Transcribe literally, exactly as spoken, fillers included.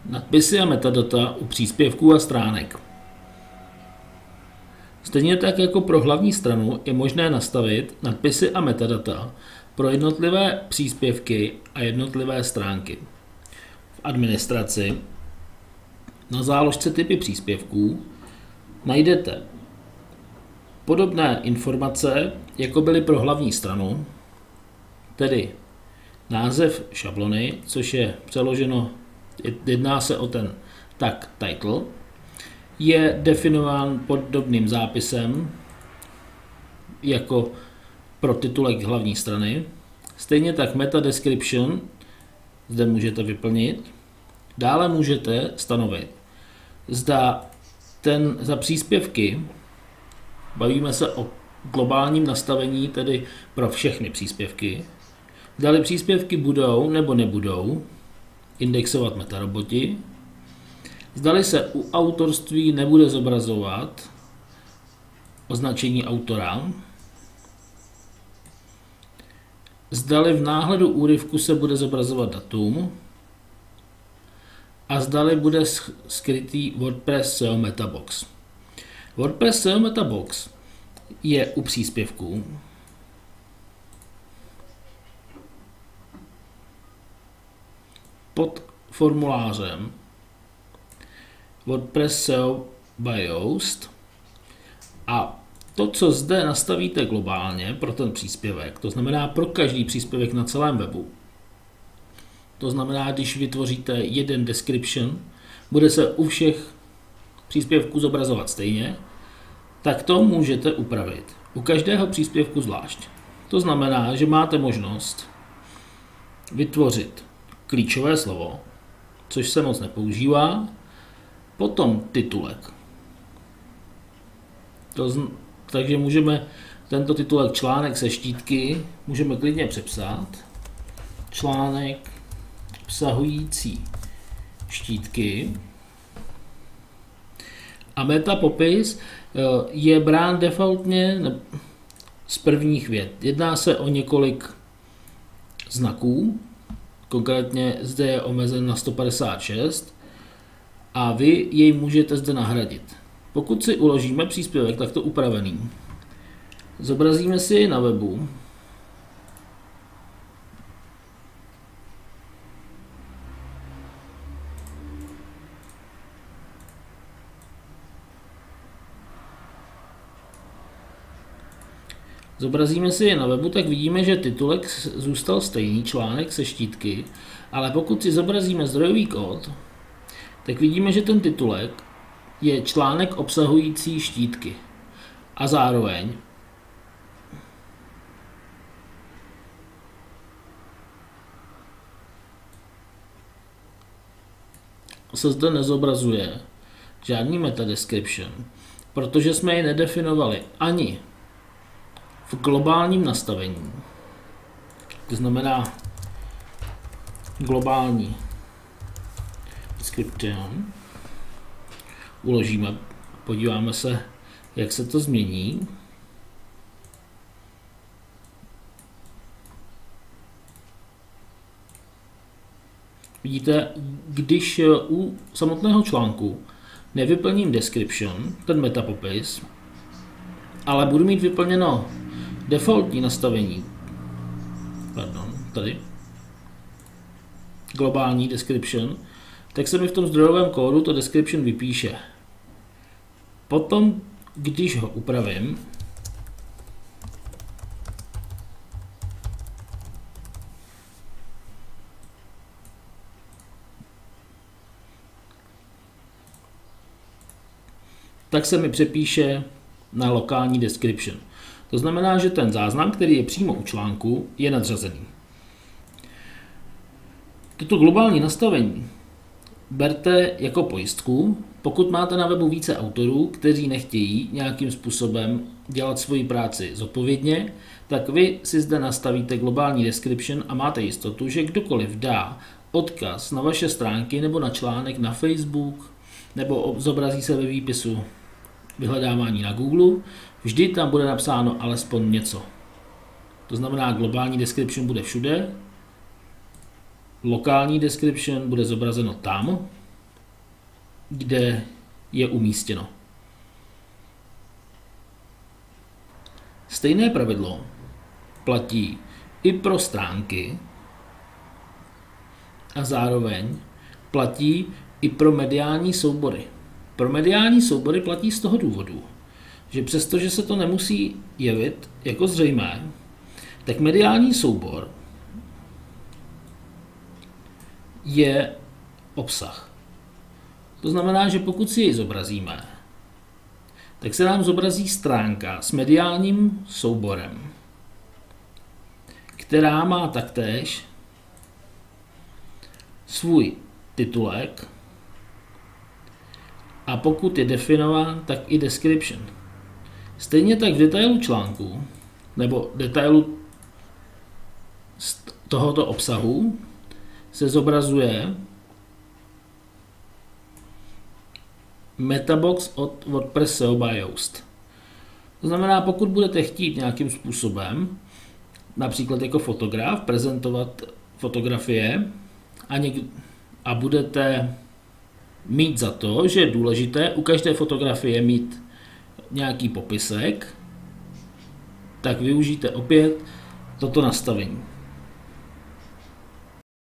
Nadpisy a metadata u příspěvků a stránek. Stejně tak jako pro hlavní stranu je možné nastavit nadpisy a metadata pro jednotlivé příspěvky a jednotlivé stránky. V administraci na záložce typy příspěvků najdete podobné informace, jako byly pro hlavní stranu, tedy název šablony, což je přeloženo, jedná se o ten tag title, je definován podobným zápisem jako pro titulek hlavní strany. Stejně tak meta description zde můžete vyplnit. Dále můžete stanovit, zda ten za příspěvky, bavíme se o globálním nastavení, tedy pro všechny příspěvky, zdali příspěvky budou nebo nebudou indexovat metaroboti, zdali se u autorství nebude zobrazovat označení autora, zdali v náhledu úryvku se bude zobrazovat datum a zdali bude skrytý WordPress S E O Metabox. WordPress S E O Metabox je u příspěvků. Pod formulářem WordPress S E O by Yoast a to, co zde nastavíte globálně pro ten příspěvek, to znamená pro každý příspěvek na celém webu, to znamená, když vytvoříte jeden description, bude se u všech příspěvků zobrazovat stejně, tak to můžete upravit u každého příspěvku zvlášť. To znamená, že máte možnost vytvořit klíčové slovo, což se moc nepoužívá, potom titulek. To z... Takže můžeme tento titulek článek se štítky můžeme klidně přepsat. Článek obsahující štítky. A meta popis je brán defaultně z prvních vět. Jedná se o několik znaků, konkrétně zde je omezen na sto padesát šest a vy jej můžete zde nahradit. Pokud si uložíme příspěvek takto upravený, zobrazíme si jej na webu, Zobrazíme si je na webu, tak vidíme, že titulek zůstal stejný, článek se štítky, ale pokud si zobrazíme zdrojový kód, tak vidíme, že ten titulek je článek obsahující štítky a zároveň se zde nezobrazuje žádný meta description, protože jsme ji nedefinovali ani v globálním nastavení. To znamená globální description. Uložíme, podíváme se, jak se to změní. Vidíte, když u samotného článku nevyplním description, ten metapopis, ale budu mít vyplněno defaultní nastavení, pardon, tady, globální description, tak se mi v tom zdrojovém kódu to description vypíše. Potom, když ho upravím, tak se mi přepíše na lokální description. To znamená, že ten záznam, který je přímo u článku, je nadřazený. Toto globální nastavení berte jako pojistku, pokud máte na webu více autorů, kteří nechtějí nějakým způsobem dělat svoji práci zodpovědně, tak vy si zde nastavíte globální description a máte jistotu, že kdokoliv dá odkaz na vaše stránky nebo na článek na Facebook nebo zobrazí se ve výpisu vyhledávání na Google, vždy tam bude napsáno alespoň něco. To znamená, globální description bude všude, lokální description bude zobrazeno tam kde je umístěno. Stejné pravidlo platí i pro stránky a zároveň platí i pro mediální soubory. Pro mediální soubory platí z toho důvodu, že přestože se to nemusí jevit jako zřejmé, tak mediální soubor je obsah. To znamená, že pokud si jej zobrazíme, tak se nám zobrazí stránka s mediálním souborem, která má taktéž svůj titulek a pokud je definován, tak i description. Stejně tak v detailu článku nebo detailu z tohoto obsahu se zobrazuje metabox od WordPress S E O by Yoast. To znamená, pokud budete chtít nějakým způsobem, například jako fotograf, prezentovat fotografie a, něk- a budete mít za to, že je důležité u každé fotografie mít nějaký popisek, tak využijte opět toto nastavení.